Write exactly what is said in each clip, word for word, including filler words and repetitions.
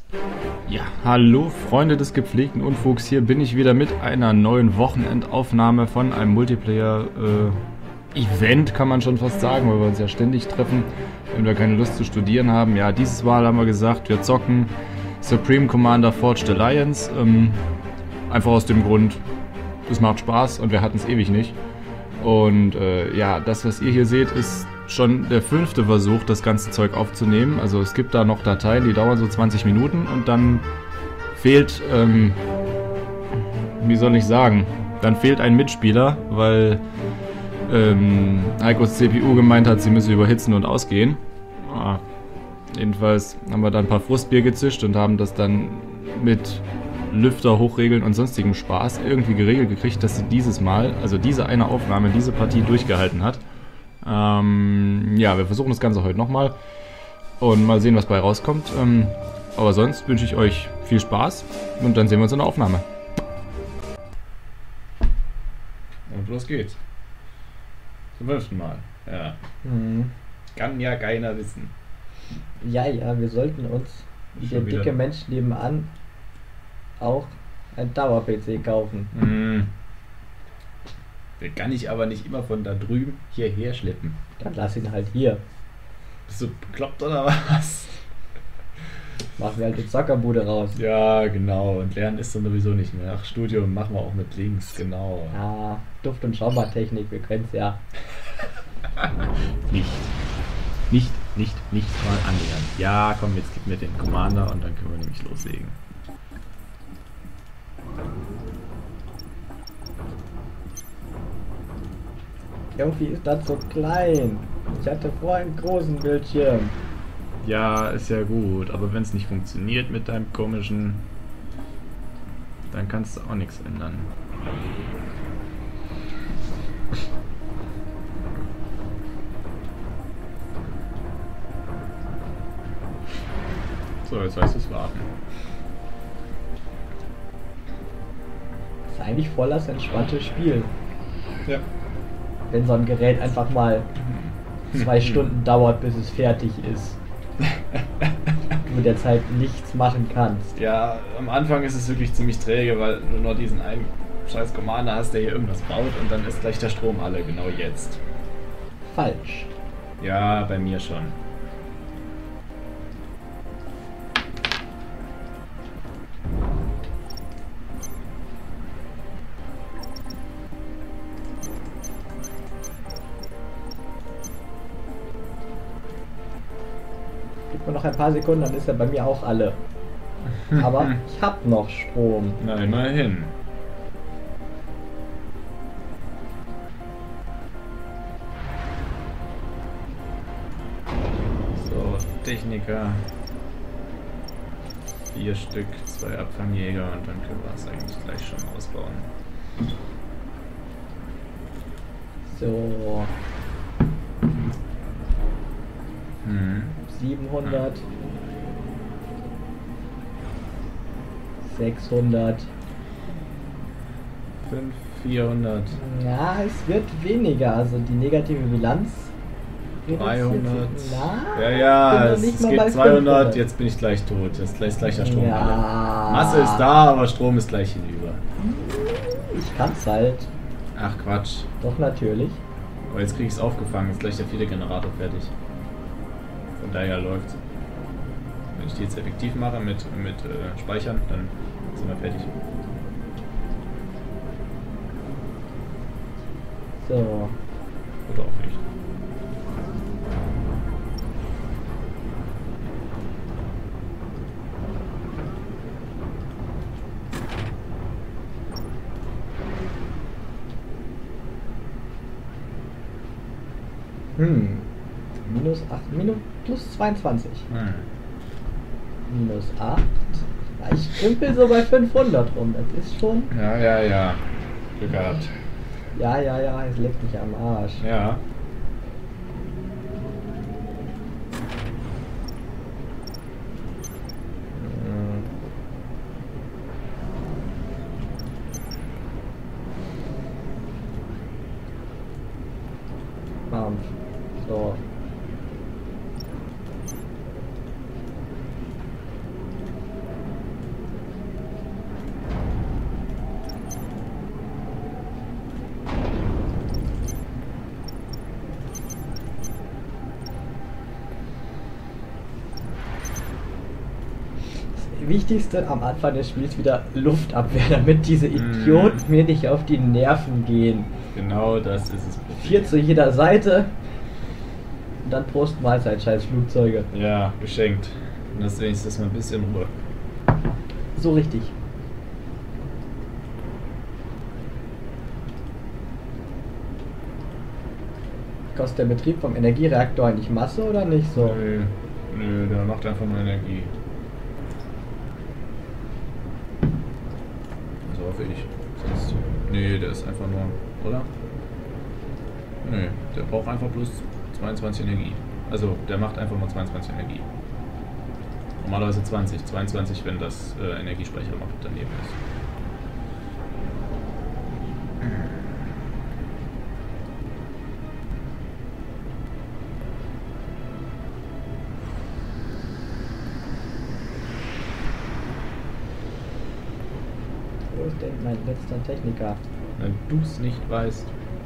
Ja, hallo Freunde des gepflegten Unfugs, hier bin ich wieder mit einer neuen Wochenendaufnahme von einem Multiplayer-Event, äh, kann man schon fast sagen, weil wir uns ja ständig treffen, wenn wir keine Lust zu studieren haben. Ja, dieses Mal haben wir gesagt, wir zocken Supreme Commander Forged Alliance, ähm, einfach aus dem Grund, es macht Spaß und wir hatten es ewig nicht. Und äh, ja, das, was ihr hier seht, ist schon der fünfte Versuch, das ganze Zeug aufzunehmen. Also es gibt da noch Dateien, die dauern so zwanzig Minuten und dann fehlt, ähm, wie soll ich sagen, dann fehlt ein Mitspieler, weil ähm, Heikos C P U gemeint hat, sie müsse überhitzen und ausgehen. Ah, jedenfalls haben wir dann ein paar Frustbier gezischt und haben das dann mit Lüfter hochregeln und sonstigem Spaß irgendwie geregelt gekriegt, dass sie dieses Mal, also diese eine Aufnahme, diese Partie durchgehalten hat. Ähm, ja, wir versuchen das Ganze heute nochmal und mal sehen, was bei rauskommt. Ähm, aber sonst wünsche ich euch viel Spaß und dann sehen wir uns in der Aufnahme. Und los geht's. Zum fünften Mal. Ja. Mhm. Kann ja keiner wissen. Ja, ja, wir sollten uns, wie der Schon wieder. dicke Mensch nebenan, auch ein Dauer-P C kaufen. Hm. Den kann ich aber nicht immer von da drüben hierher schleppen. Dann lass ihn halt hier. Bist du bekloppt oder was? Machen wir halt die Zockerbude raus. Ja, genau. Und lernen ist dann sowieso nicht mehr. Ach, Studium machen wir auch mit links, genau. Ah, Duft- und Schaumertechnik, wir können es ja. Nicht. Nicht, nicht, nicht mal annähern. Ja, komm, jetzt gib mir den Commander und dann können wir nämlich loslegen. Irgendwie ist das so klein. Ich hatte vorher einen großen Bildschirm. Ja, ist ja gut, aber wenn es nicht funktioniert mit deinem komischen, dann kannst du auch nichts ändern. So, jetzt heißt es warten. Ist eigentlich voll das entspannte Spiel. Ja. Wenn so ein Gerät einfach mal zwei Stunden dauert, bis es fertig ist. Du mit der Zeit nichts machen kannst. Ja, am Anfang ist es wirklich ziemlich träge, weil du nur diesen einen scheiß Commander hast, der hier irgendwas baut und dann ist gleich der Strom alle, genau jetzt. Falsch. Ja, bei mir schon. Gib mir noch ein paar Sekunden, dann ist er bei mir auch alle. Aber ich hab noch Strom. Na, immerhin. So, Techniker. Vier Stück, zwei Abfangjäger und dann können wir es eigentlich gleich schon ausbauen. So, Hm. siebenhundert. sechshundert. fünf, vierhundert. Ja, es wird weniger. Also die negative Bilanz. dreihundert. Na, Ja, ja, bin noch es, nicht es mal geht bei zweihundert, fünfhundert. jetzt bin ich gleich tot. Jetzt ist gleich der Strom Ja. alle. Masse ist da, aber Strom ist gleich hinüber. Ich kann's halt. Ach Quatsch. Doch, natürlich. Aber jetzt krieg ich es aufgefangen, ist gleich der vierte Generator fertig. Von daher läuft's. Wenn ich die jetzt effektiv mache mit, mit äh, Speichern, dann sind wir fertig. So. Oder auch nicht. Hm. Minus acht, minus plus zweiundzwanzig. Hm. Minus acht. Ja, ich krümpel so bei fünfhundert rum. Das ist schon. Ja, ja, ja. Glück gehabt. Ja, ja, ja, es leckt mich am Arsch. Ja. Hm. Mampf. So. Wichtigste am Anfang des Spiels wieder Luftabwehr, damit diese Idioten mm. mir nicht auf die Nerven gehen. Genau das ist es. Vier zu jeder Seite. Und dann Prost Mahlzeit, scheiß Flugzeuge. Ja, geschenkt. Und das wenigstens mal ein bisschen Ruhe. So richtig. Kostet der Betrieb vom Energiereaktor eigentlich Masse oder nicht so? Nö, nö, der macht einfach nur Energie. So hoffe ich. Sonst. Nee, der ist einfach nur, oder? Nö, der braucht einfach bloß zweiundzwanzig Energie. Also, der macht einfach nur zweiundzwanzig Energie. Normalerweise zwanzig, zweiundzwanzig, wenn das äh, Energiespeicher noch daneben ist. Wo ist denn mein letzter Techniker? Wenn du es nicht weißt.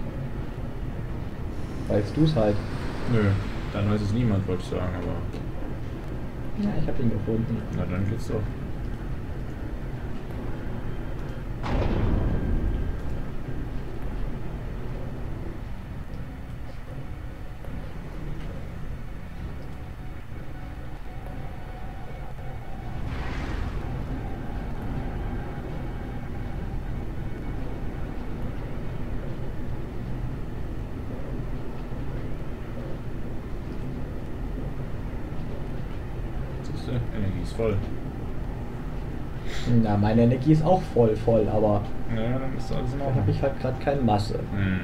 Weißt du es halt. Nö, dann weiß es niemand, wollte ich sagen, aber... Ja, ich habe ihn gefunden. Na, dann geht's doch. Energie ist voll. Na, meine Energie ist auch voll, voll, aber Ja, dann ist alles in da Ordnung. habe ich halt gerade keine Masse. Hm.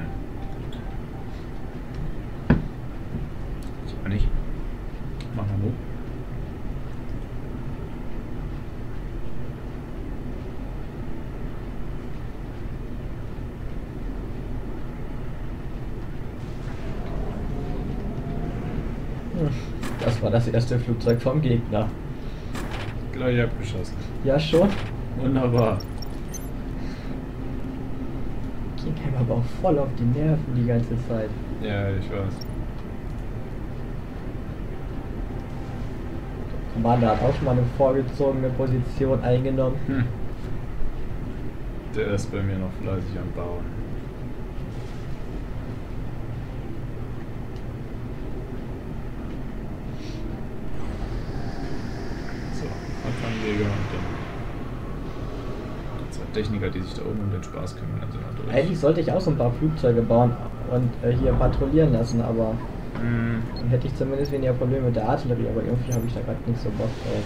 Ich auch nicht. Mach mal so. Das war das erste Flugzeug vom Gegner. Gleich abgeschossen. Ja, schon. Wunderbar. Ging einem aber auch voll auf die Nerven die ganze Zeit. Ja, ich weiß. Der Commander hat auch schon mal eine vorgezogene Position eingenommen. Hm. Der ist bei mir noch fleißig am Bauen. So, Abfangjäger und dann zwei Techniker, die sich da oben um den Spaß kümmern, dann sind wir durch. Eigentlich sollte ich auch so ein paar Flugzeuge bauen und äh, hier patrouillieren lassen, aber Hm. dann hätte ich zumindest weniger Probleme mit der Artillerie, aber irgendwie habe ich da gerade nicht so Bock drauf.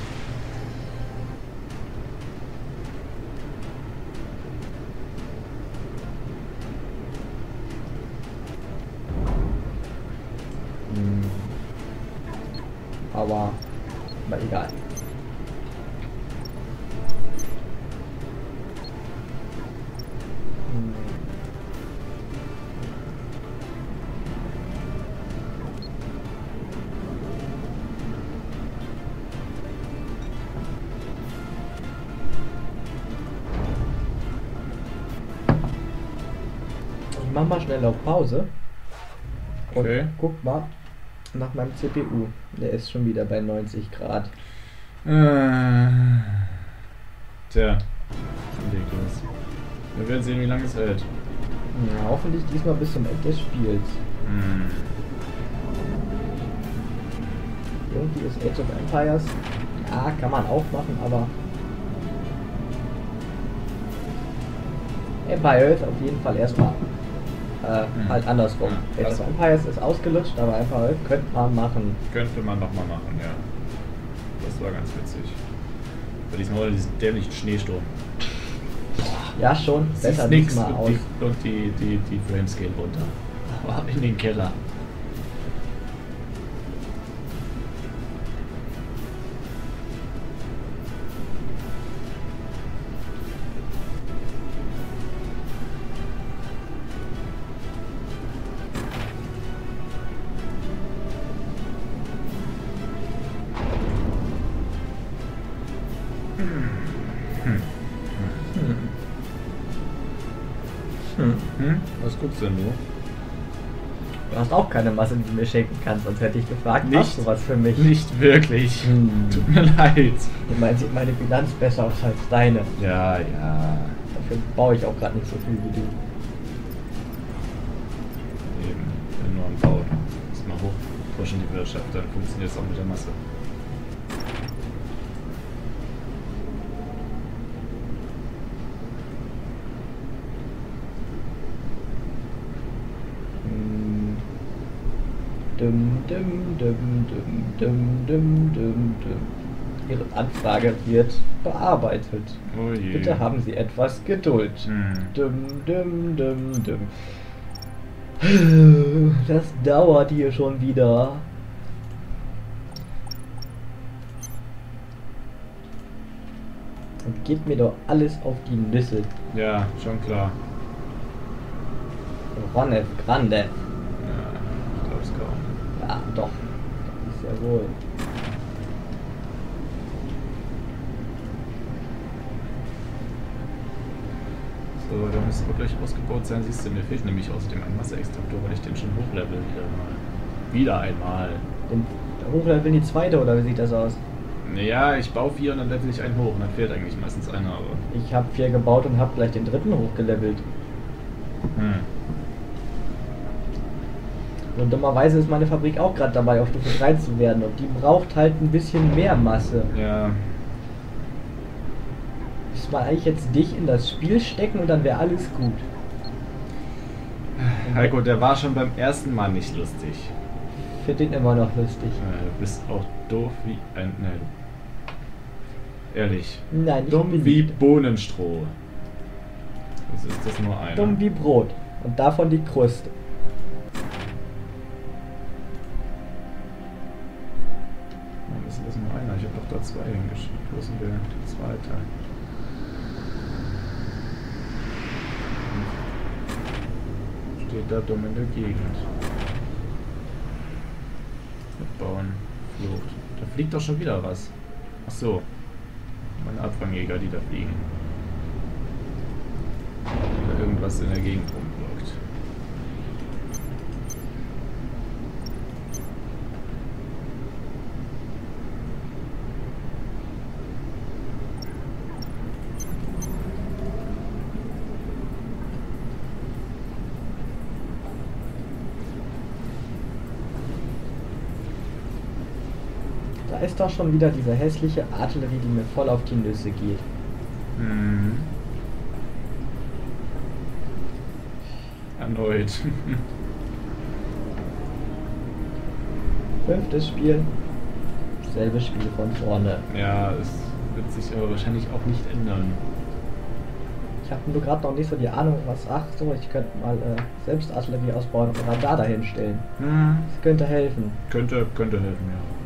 Hm. Aber, aber egal. Hm. Ich mach mal schnell auf Pause. Und Okay. guck mal nach meinem C P U. Der ist schon wieder bei neunzig Grad. Äh. Tja, ridiculous. Wir werden sehen, wie lange es hält. Ja, hoffentlich diesmal bis zum Ende des Spiels. Hm. Irgendwie ist Age of Empires, ja, kann man auch machen, aber Empire ist auf jeden Fall erstmal äh, Hm. halt andersrum. Ja, Age of also- Empires ist ausgelutscht, aber Empire könnte man machen. Könnte man noch mal machen, ja. Das war ganz witzig. Aber diesmal war diesen dämlichen Schneesturm. Ja, schon, Sieht besser nix diesmal und aus. die, und die, die, die Frames gehen runter. Aber in den Keller. Hm. Hm? Was guckst denn du? Du hast auch keine Masse, die du mir schenken kannst, sonst hätte ich gefragt, Nicht- hast du was für mich? Nicht wirklich. Hm. Tut mir leid. Ich meine, sieht meine Bilanz besser aus als deine. Ja, ja. Dafür baue ich auch gerade nicht so viel wie du. Eben, wenn nur ein Bau. Muss mal hochpushen die Wirtschaft, dann funktioniert es auch mit der Masse. Hm. Dum, dum, dum, dum, dum, dum, dum, dum. Ihre Anfrage wird bearbeitet. Oh je. Bitte haben Sie etwas Geduld. Hm. Dum, dum, dum, dum. Das dauert hier schon wieder. Und geht mir doch alles auf die Nüsse. Ja, schon klar. Ronne Grande. Ja, ich glaub's kaum. Ja, doch. Das ist ja wohl. So, der muss wirklich ausgebaut sein. Siehst du, mir fehlt nämlich außerdem ein Masseextraktor, weil ich den schon hochlevel wieder mal. Wieder einmal. Den Hochlevel die zweite, oder wie sieht das aus? Naja, ich baue vier und dann level ich einen hoch und dann fehlt eigentlich meistens einer, aber. Ich habe vier gebaut und habe gleich den dritten hochgelevelt. Hm. Und dummerweise ist meine Fabrik auch gerade dabei, auf Stufe drei zu werden. Und die braucht halt ein bisschen mehr Masse. Ja. Müsste man eigentlich jetzt dich in das Spiel stecken und dann wäre alles gut. Heiko, der war schon beim ersten Mal nicht lustig. Ich finde den immer noch lustig. Äh, Du bist auch doof wie ein. Ne, ehrlich. Nein, ich Dumm bin wie nicht Bohnenstroh. Also ist das nur einer. dumm wie Brot. Und davon die Kruste. Warum ist das nur einer? Ich habe doch da zwei hingeschrieben. Wo ist denn der zweite? Steht da dumm in der Gegend. Mitbauen. Flucht. Da fliegt doch schon wieder was. Ach so. Meine Abfangjäger, die da fliegen. Oder irgendwas in der Gegend rumblockt. Da ist doch schon wieder diese hässliche Artillerie, die mir voll auf die Nüsse geht. Mhm. Erneut. Fünftes Spiel. Selbe Spiel von vorne. Ja, es wird sich aber wahrscheinlich auch nicht ändern. Ich habe nur gerade noch nicht so die Ahnung, was. Ach so, ich könnte mal äh, selbst Artillerie ausbauen und Radar dahin stellen. Hm. Das könnte helfen. Könnte, könnte helfen, ja.